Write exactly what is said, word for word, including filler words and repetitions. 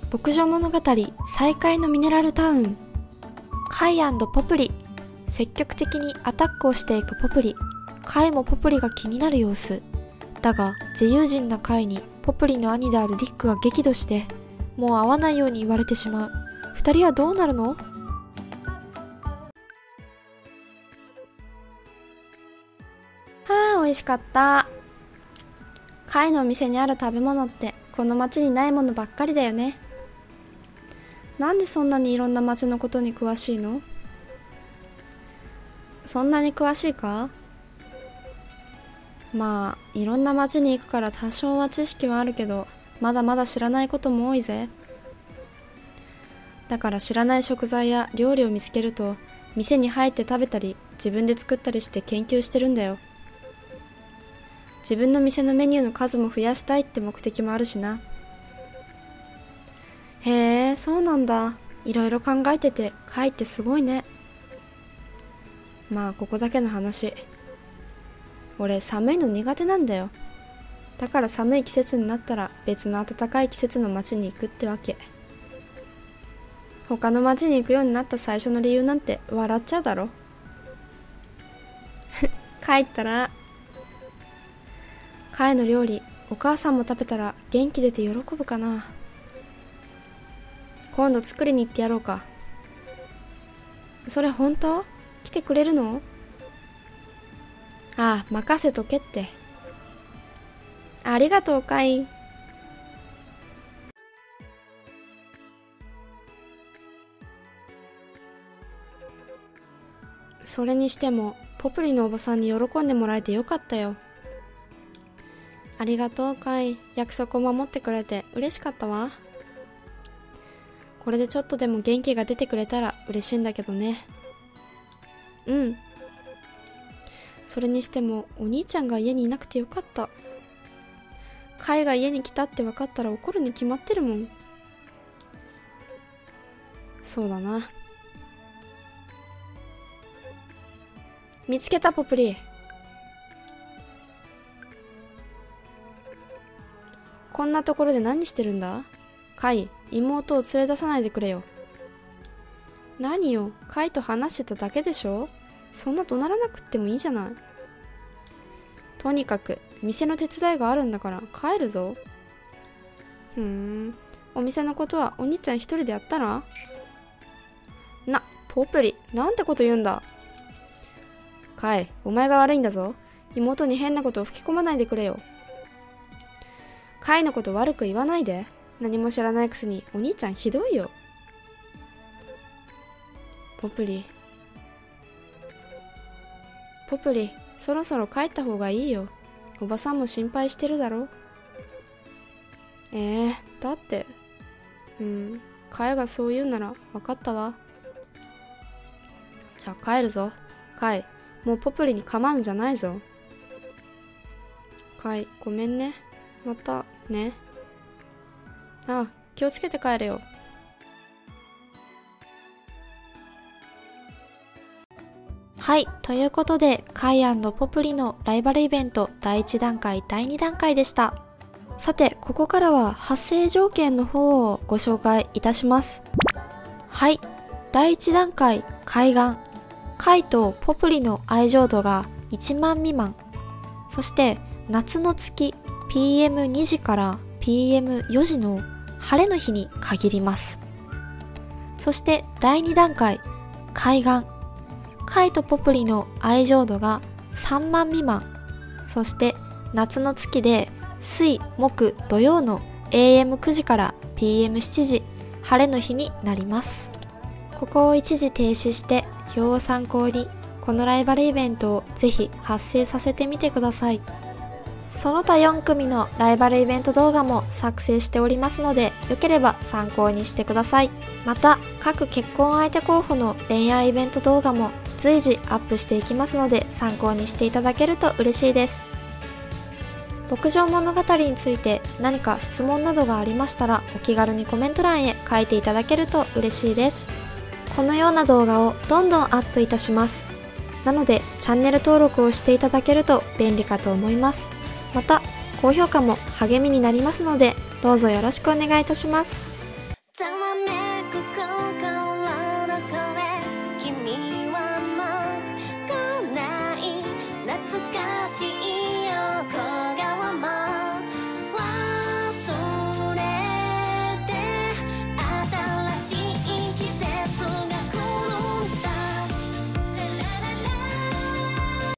牧場物語再開のミネラルタウン。カイ&ポプリ。積極的にアタックをしていくポプリ。カイもポプリが気になる様子。だが自由人なカイにポプリの兄であるリックが激怒して、もう会わないように言われてしまう。二人はどうなるの？はあ、美味しかった。カイのお店にある食べ物ってこの町にないものばっかりだよね。なんでそんなにいろんな町のことに詳しいの？そんなに詳しいか？まあいろんな町に行くから多少は知識はあるけど、まだまだ知らないことも多いぜ。だから知らない食材や料理を見つけると店に入って食べたり自分で作ったりして研究してるんだよ。自分の店のメニューの数も増やしたいって目的もあるしな。へえ、そうなんだ。いろいろ考えててカイってすごいね。まあここだけの話、俺寒いの苦手なんだよ。だから寒い季節になったら別の暖かい季節の街に行くってわけ。他の街に行くようになった最初の理由なんて笑っちゃうだろ。帰ったらカイの料理お母さんも食べたら元気出て喜ぶかな。今度作りに行ってやろうか。それ本当？来てくれるの？ああ、任せとけって。ありがとうカイ。それにしてもポプリのおばさんに喜んでもらえてよかったよ。ありがとうカイ。約束を守ってくれて嬉しかったわ。これでちょっとでも元気が出てくれたら嬉しいんだけどね。うん。それにしてもお兄ちゃんが家にいなくてよかった。カイが家に来たって分かったら怒るに決まってるもん。そうだな。見つけたポプリ。こんなところで何してるんだ？カイ、妹を連れ出さないでくれよ。何よ、カイと話してただけでしょ。そんな怒鳴らなくってもいいじゃない。とにかく店の手伝いがあるんだから帰るぞ。ふーん、お店のことはお兄ちゃん一人でやったら？な、ポプリ、なんてこと言うんだ。カイ、お前が悪いんだぞ。妹に変なことを吹き込まないでくれよ。カイのこと悪く言わないで。何も知らないくせにお兄ちゃんひどいよ。ポプリポプリ、そろそろ帰った方がいいよ。おばさんも心配してるだろ。えー、だってうんカイがそう言うなら分かったわ。じゃあ帰るぞ。カイ、もうポプリに構うんじゃないぞ。カイ、ごめんね。またね。ああ、気をつけて帰れよ。はい、ということでカイ&ポプリのライバルイベントだいいち段階だいに段階でした。さてここからは発生条件の方をご紹介いたします。はい、だいいち段階海岸。カイとポプリの愛情度がいちまん未満。そして夏の月 ピーエムに 時から ピーエムよじの晴れの日に限ります。そしてだいに段階海岸。カイとポプリの愛情度がさんまん未満。そして夏の月で水木土曜の エーエムくじから ピーエムしちじ晴れの日になります。ここを一時停止して表を参考にこのライバルイベントをぜひ発生させてみてください。その他よん組のライバルイベント動画も作成しておりますので、よければ参考にしてください。また各結婚相手候補の恋愛イベント動画も随時アップしていきますので、参考にしていただけると嬉しいです。牧場物語について何か質問などがありましたら、お気軽にコメント欄へ書いていただけると嬉しいです。このような動画をどんどんアップいたします。なのでチャンネル登録をしていただけると便利かと思います。また高評価も励みになりますので、どうぞよろしくお願いいたします。